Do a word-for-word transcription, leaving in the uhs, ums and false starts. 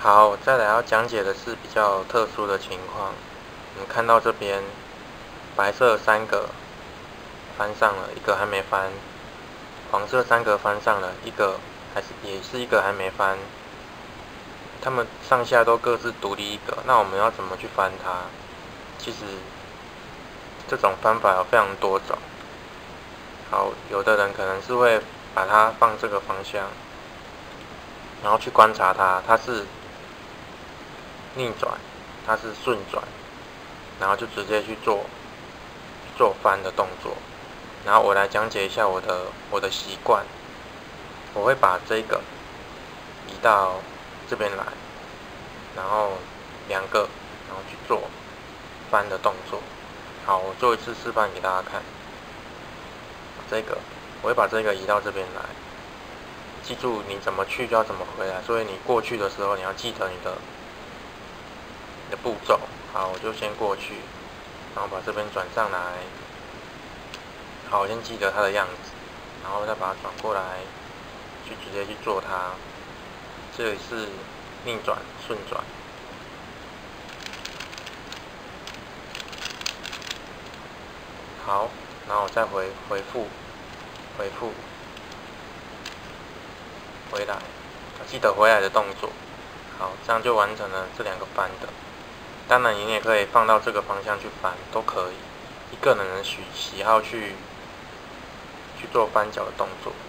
好，我再来要讲解的是比较特殊的情况。你们看到这边白色三个翻上了，一个还没翻；黄色三个翻上了，一个还是也是一个还没翻。它们上下都各自独立一格，那我们要怎么去翻它？其实这种翻法有非常多种。好，有的人可能是会把它放这个方向，然后去观察它，它是逆转，它是顺转，然后就直接去做做翻的动作。然后我来讲解一下我的我的习惯，我会把这个移到这边来，然后两个，然后去做翻的动作。好，我做一次示范给大家看。这个我会把这个移到这边来，记住你怎么去就要怎么回来，所以你过去的时候你要记得你的你的步骤。好，我就先过去，然后把这边转上来。好，我先记得它的样子，然后再把它转过来，去直接去做它。这里是逆转、顺转。好，然后我再回回复，回复，回来，记得回来的动作。好，这样就完成了这两个翻的。当然，你也可以放到这个方向去翻，都可以。一个人的喜喜好去去做翻脚的动作。